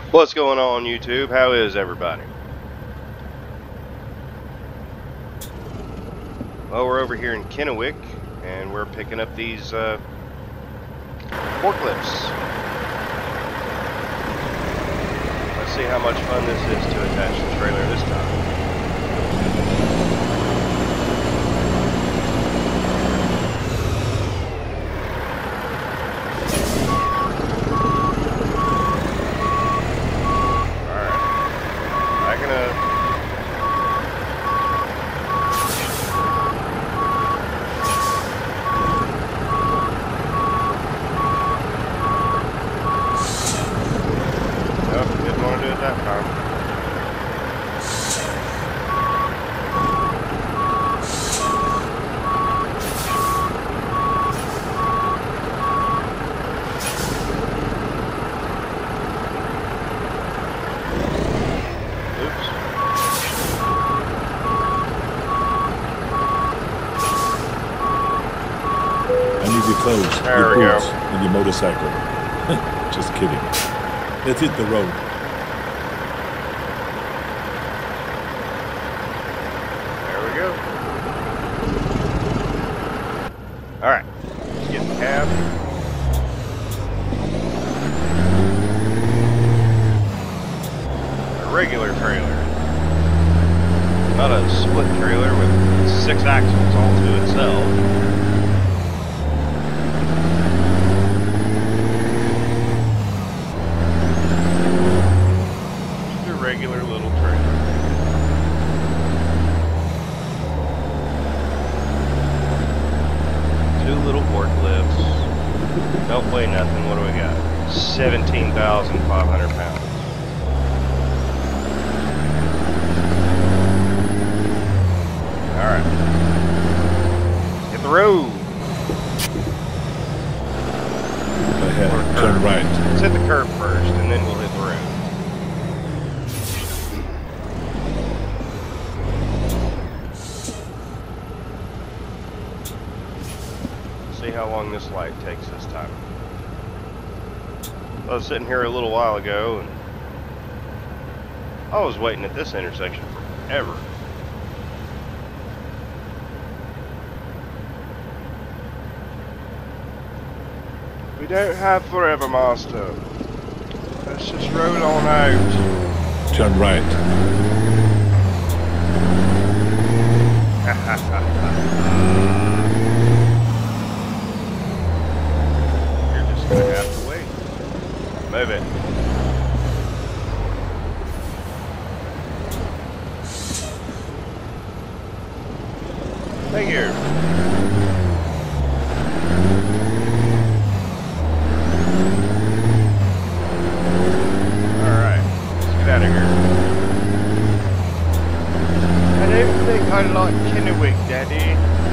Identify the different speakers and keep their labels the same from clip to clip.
Speaker 1: What's going on, YouTube? How is everybody? Well, we're over here in Kennewick, and we're picking up these forklifts. Let's see how much fun this is to attach the trailer this time.
Speaker 2: Clothes, your boots, and your motorcycle. Just kidding. Let's hit the road.
Speaker 1: There we go. Alright, let's get the cab. A regular trailer. Not a split trailer with 6 axles all to itself. Regular little trailer. Two little forklifts. Don't weigh nothing. What do we got? 17,500 pounds. Alright. Hit the road.
Speaker 2: Ahead. Turn right.
Speaker 1: Let's hit the curb first, and then we'll hit the road. See how long this light takes this time. I was sitting here a little while ago and I was waiting at this intersection forever. We don't have forever, master. Let's just roll on out.
Speaker 2: Turn right.
Speaker 1: Gonna have to wait. Move it. Thank you. Alright, let's get out of here. I don't think I like Kennewick, Daddy.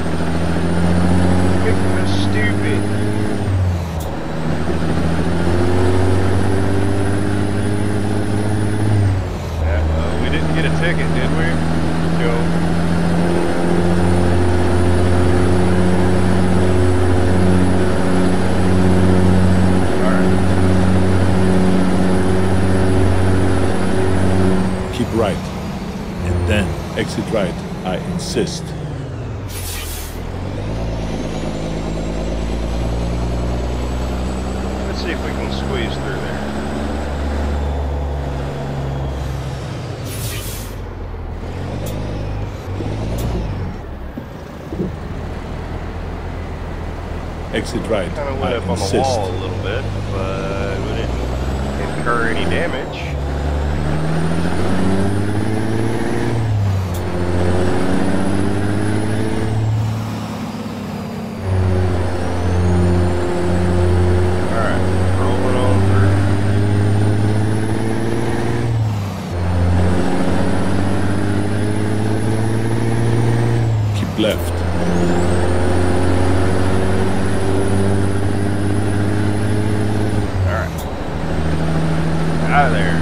Speaker 1: I think you're stupid. Get a ticket, did we? Go. Alright.
Speaker 2: Keep right. And then exit right. I insist.
Speaker 1: Let's see if we can squeeze through there.
Speaker 2: Exit right.
Speaker 1: Kind of went up on the wall a little bit, but we didn't incur any damage. Alright, rolling on
Speaker 2: through. Keep left.
Speaker 1: Out of there.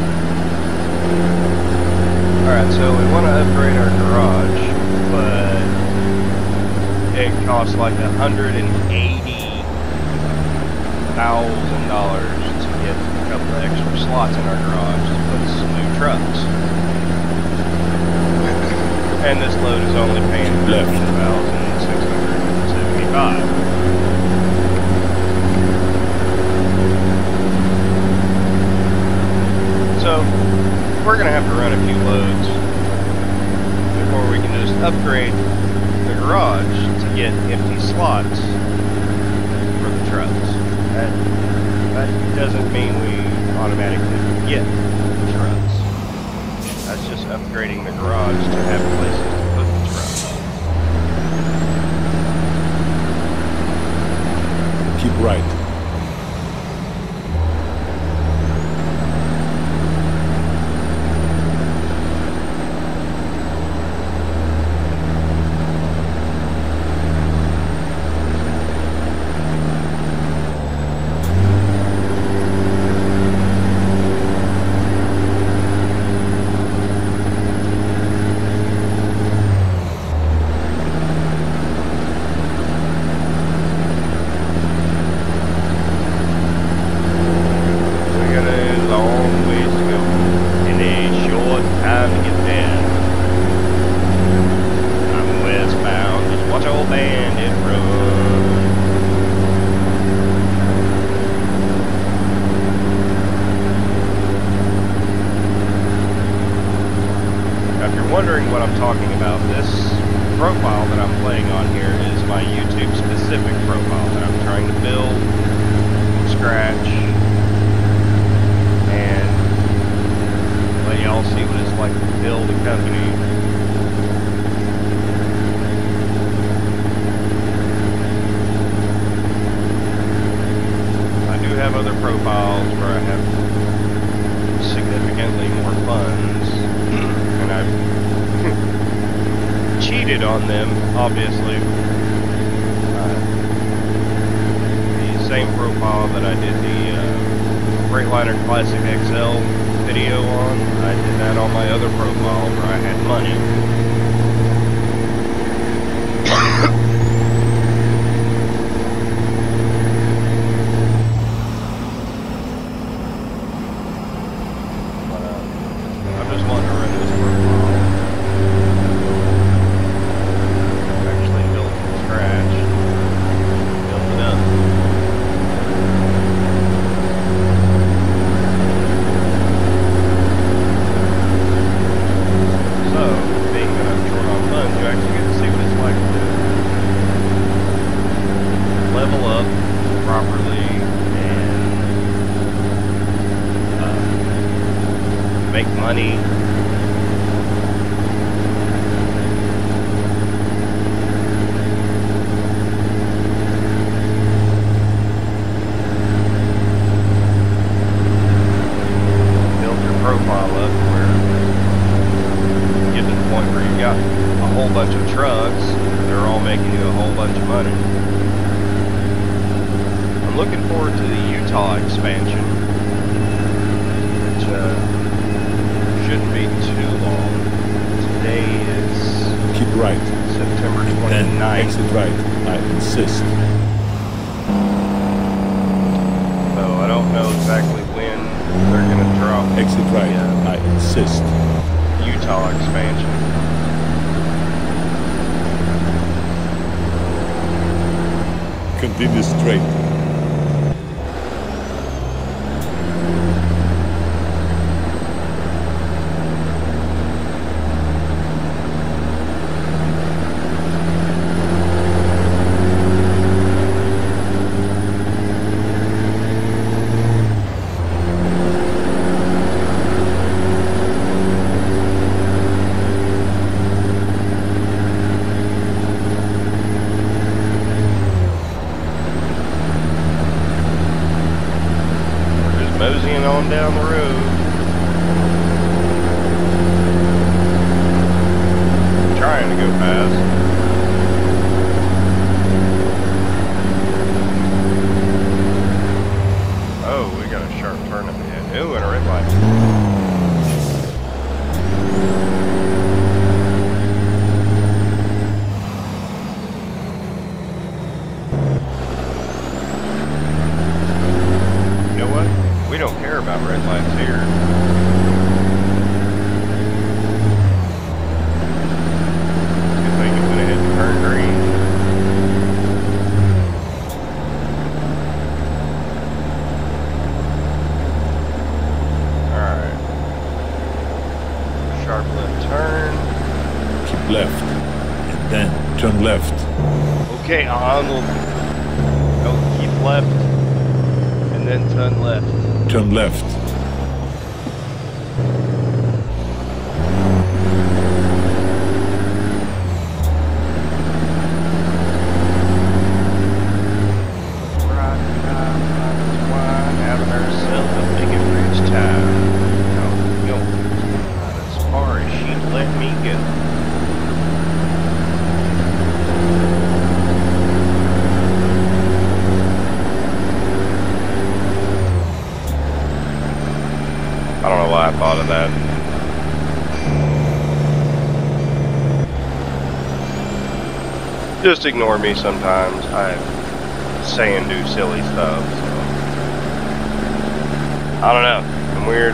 Speaker 1: Alright, so we want to upgrade our garage, but it costs like $180,000 to get a couple the extra slots in our garage to put some new trucks. And this load is only paying $13,675. So we're going to have to run a few loads before we can just upgrade the garage to get empty slots for the trucks. That doesn't mean we automatically get trucks. That's just upgrading the garage to have places to put the trucks.
Speaker 2: Keep right.
Speaker 1: Wondering what I'm talking about, this profile that I'm playing on here is my YouTube specific profile that I'm trying to build from scratch and let y'all see what it's like to build a company. I do have other profiles where I have significantly more funds and I've cheated on them, obviously. The same profile that I did the Freightliner Classic XL video on, I did that on my other profile where I had money. I just wanted to run this profile. Actually built from scratch. Build it up. So, being that I'm short on funds, you actually get to see what it's like to level up properly and make money. Build your profile up where you get to the point where you got a whole bunch of trucks, they're all making you a whole bunch of money. I'm looking forward to the Utah expansion, which shouldn't be too long. Today is
Speaker 2: Keep right.
Speaker 1: September
Speaker 2: Then
Speaker 1: 29th.
Speaker 2: exit right. I insist.
Speaker 1: So I don't know exactly when they're going to drop
Speaker 2: Exit right. I insist.
Speaker 1: Utah expansion.
Speaker 2: Continue straight.
Speaker 1: Moseying on down the road. Trying to go fast. Oh, we got a sharp turn up ahead. Ooh, and a red light. We don't care about red Okay, I'll keep left and then turn left.
Speaker 2: Turn left.
Speaker 1: Having ourselves a big and rich time. Go as far as she'd let me go. I don't know why I thought of that. Just ignore me sometimes. I say and do silly stuff. So. I don't know. I'm weird.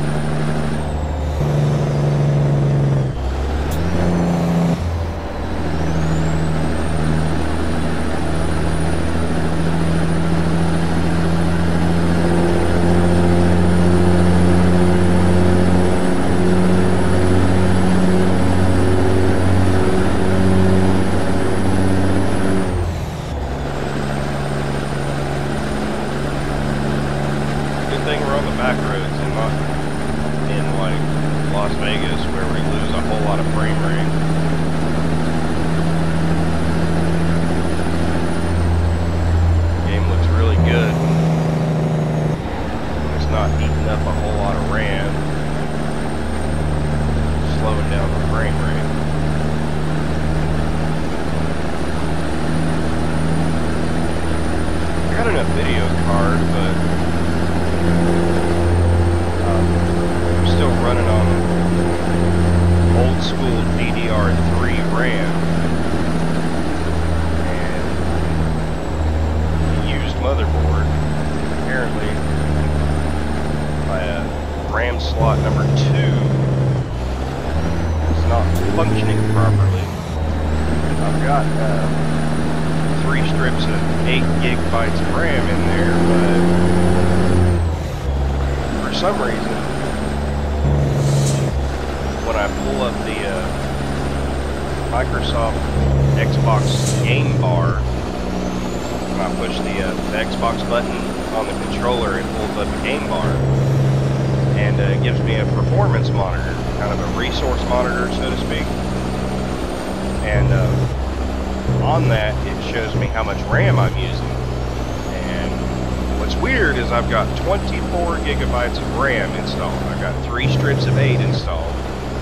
Speaker 1: I've got 24 gigabytes of RAM installed. I've got 3 strips of 8 installed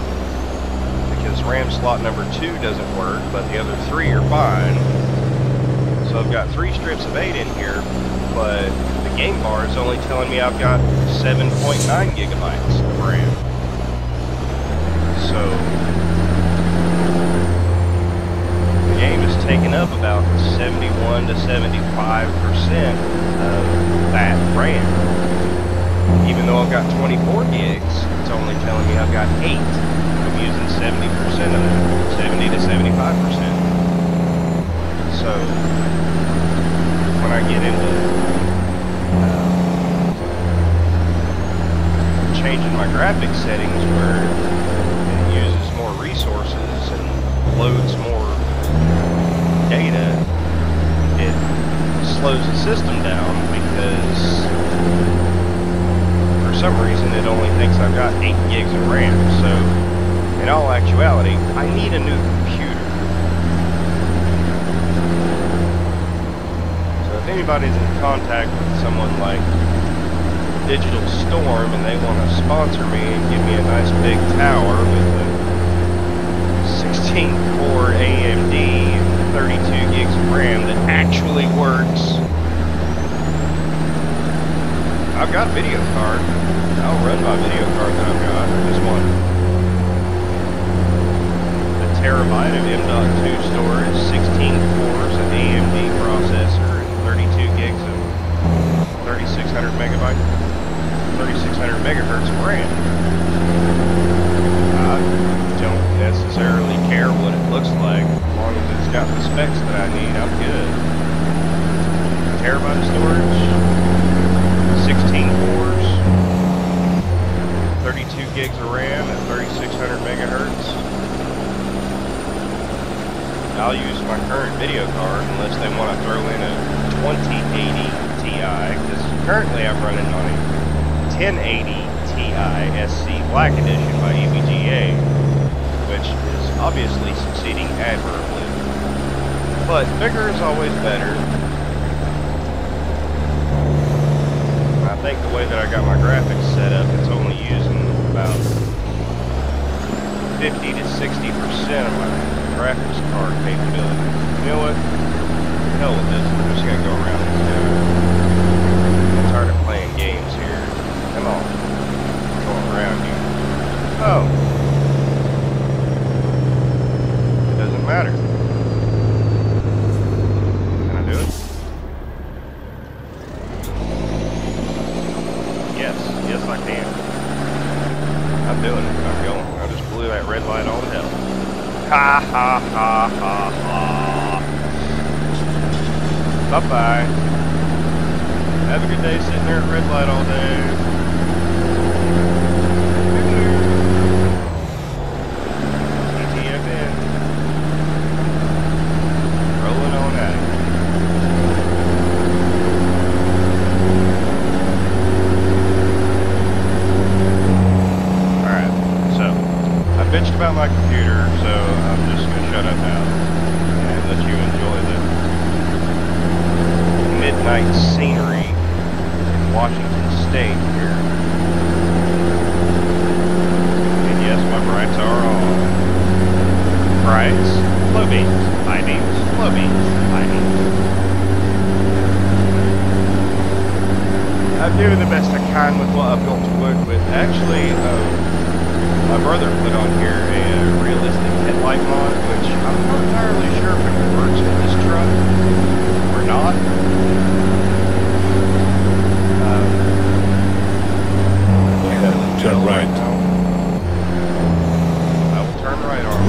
Speaker 1: because RAM slot number 2 doesn't work, but the other 3 are fine. So I've got 3 strips of 8 in here, but the game bar is only telling me I've got 7.9 gigabytes of RAM. So the game is taking up about 71 to 75% of that RAM. Even though I've got 24 gigs, it's only telling me I've got 8. I'm using 70% of it, 70 to 75%. So when I get into changing my graphics settings where it uses more resources and loads more data, it slows the system down because for some reason it only thinks I've got 8 gigs of RAM. So in all actuality, I need a new computer. So if anybody's in contact with someone like Digital Storm and they want to sponsor me and give me a nice big tower with a 16-core AMD and 32 gigs of RAM that actually works, I've got a video card. I'll run my video card that I've got. This one. A terabyte of M.2 storage, 16 cores, an AMD processor, and 32 gigs of 3600 megabyte, 3600 megahertz of RAM. I don't necessarily care what it looks like. As long as it's got the specs that I need, I'm good. A terabyte of storage, 16 cores, 32 gigs of RAM at 3600 megahertz. I'll use my current video card unless they want to throw in a 2080 Ti, because currently I'm running on a 1080 Ti SC Black Edition by EVGA, which is obviously succeeding admirably. But bigger is always better. I think the way that I got my graphics set up, it's only using about 50 to 60% of my graphics card capability. You know what? Hell with this. I'm just gonna go around this dude. I'm tired of playing games here. Come on. I'm going around you. Oh. It doesn't matter. Can I do it? Yes. Yes, I can. I'm doing it. I'm going. I just blew that red light all to hell. Ha ha ha ha ha. Bye-bye. Have a good day sitting there at red light all day. TTFN. Rolling on at it. Alright, so I bitched about my computer, so I'm just going to shut up now and let you enjoy the midnight scenery in Washington State here. And yes, my brights are on. Brights, low beams, high beams, low beams, high beams. I'm doing the best I can with what I've got to work with. Actually, my brother put on here a realistic headlight mod, which I'm not entirely sure if it works with this truck or not.
Speaker 2: Turn right.
Speaker 1: I will turn right on.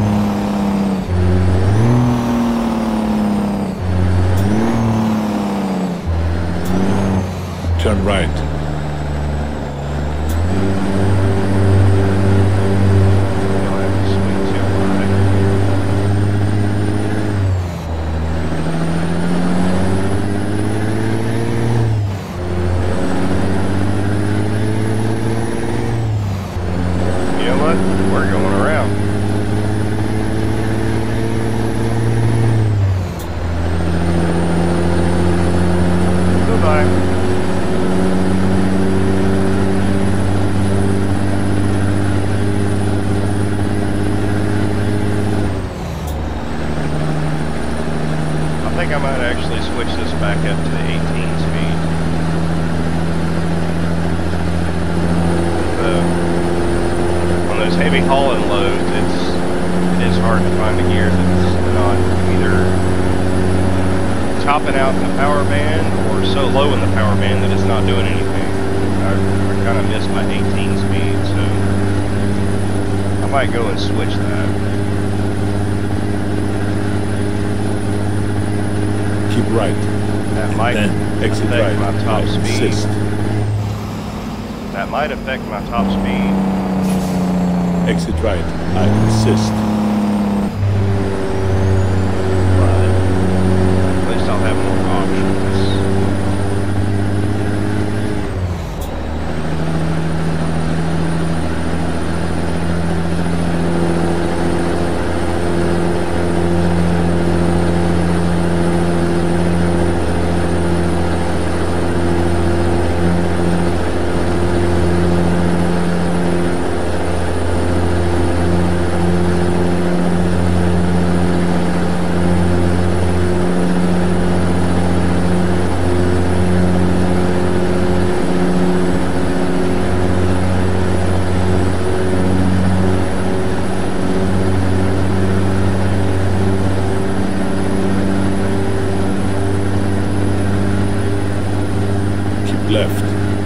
Speaker 2: Turn right.
Speaker 1: You'll have to swing to right. You know what? We're going around. Goodbye. I think I might actually switch this back up to the 18 speed. On those heavy hauling loads, it is hard to find a gear that's not either topping out in the power band or so low in the power band that it's not doing anything. I kind of miss my 18 speed, so I might go and switch that.
Speaker 2: Keep right.
Speaker 1: That might
Speaker 2: exit
Speaker 1: affect
Speaker 2: right.
Speaker 1: my top speed.
Speaker 2: Assist.
Speaker 1: That might affect my top speed.
Speaker 2: Exit right. I insist.
Speaker 1: But at least I'll have more options.
Speaker 2: Left.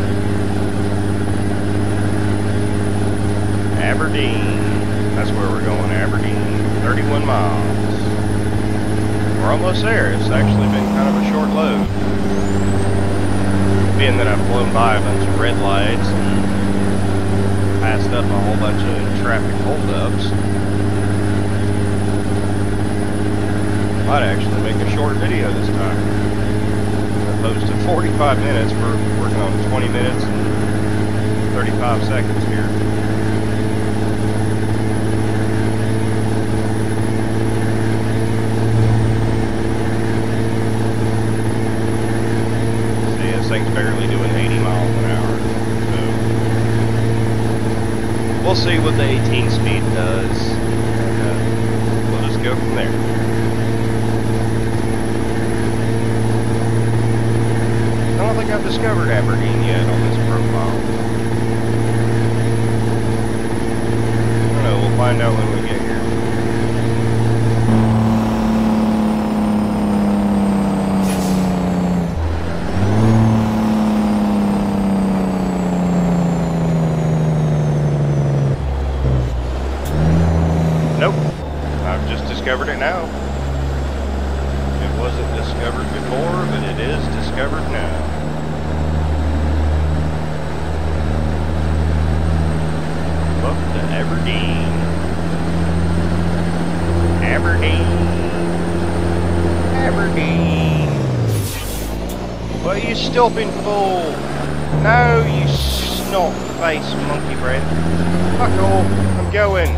Speaker 1: Aberdeen. That's where we're going, Aberdeen. 31 miles. We're almost there. It's actually been kind of a short load. Being that I've blown by a bunch of red lights and passed up a whole bunch of traffic holdups. Might actually make a short video this time. Opposed to 45 minutes, we're working on 20 minutes and 35 seconds here. See, this thing's barely doing 80 miles an hour. So we'll see what the 18 speed does, and we'll just go from there. I don't think I've discovered Aberdeen yet on this profile. I don't know, we'll find out when we get here. Nope, I've just discovered it now. It wasn't discovered before, but it is discovered now. Welcome to Aberdeen. Aberdeen. Well, you stupid fool. No, you snot-faced monkey bread. Fuck off, I'm going.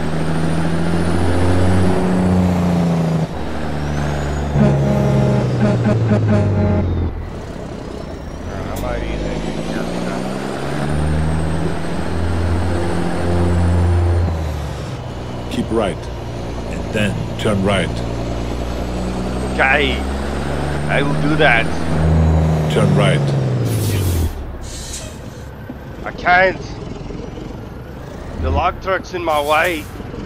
Speaker 1: I might even
Speaker 2: Keep right, and then turn right.
Speaker 1: Okay, I will do that.
Speaker 2: Turn right.
Speaker 1: I can't. The log truck's in my way.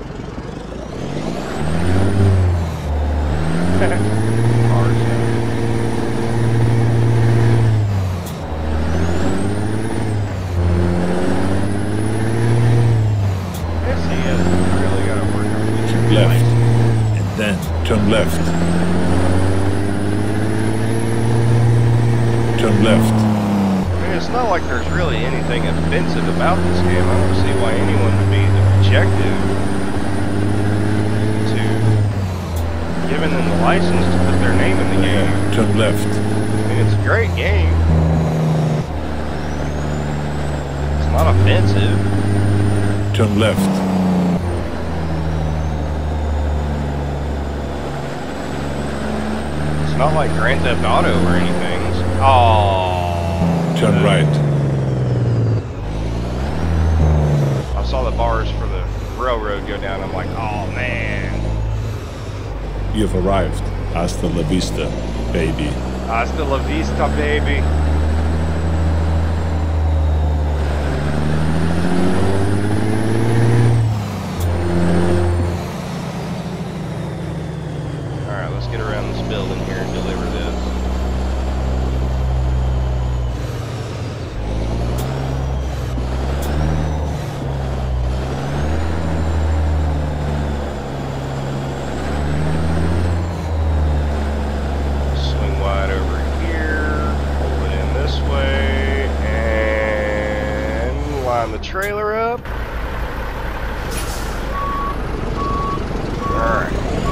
Speaker 2: Left, and then turn left. Turn left.
Speaker 1: I mean, it's not like there's really anything offensive about this game. I don't see why anyone would be objective to giving them the license to put their name in the game.
Speaker 2: Turn left.
Speaker 1: I mean, it's a great game. It's not offensive.
Speaker 2: Turn left.
Speaker 1: It's not like Grand Theft Auto or anything. Oh.
Speaker 2: Turn right.
Speaker 1: I saw the bars for the railroad go down. I'm like, oh man.
Speaker 2: You've arrived. Hasta la vista, baby.
Speaker 1: Hasta la vista, baby. Alright, let's get around this building here and deliver this. Swing wide over here, pull it in this way, and line the trailer up. Alright.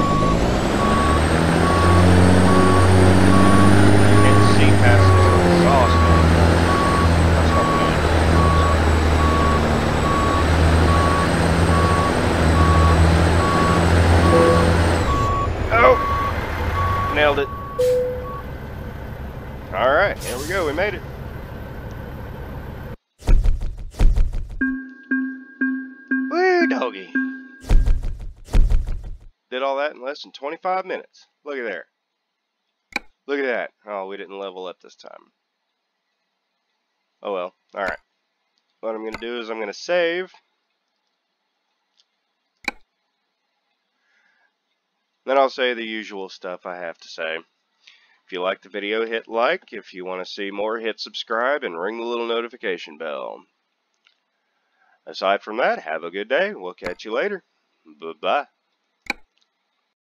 Speaker 1: Can't see past this exhaust anymore. That's not good. Oh! Nailed it. Alright, here we go, we made it. Woo, doggy. Did all that in less than 25 minutes. Look at there. Look at that. Oh, we didn't level up this time. Oh well. Alright. What I'm going to do is I'm going to save. Then I'll say the usual stuff I have to say. If you like the video, hit like. If you want to see more, hit subscribe and ring the little notification bell. Aside from that, have a good day. We'll catch you later. Bye-bye.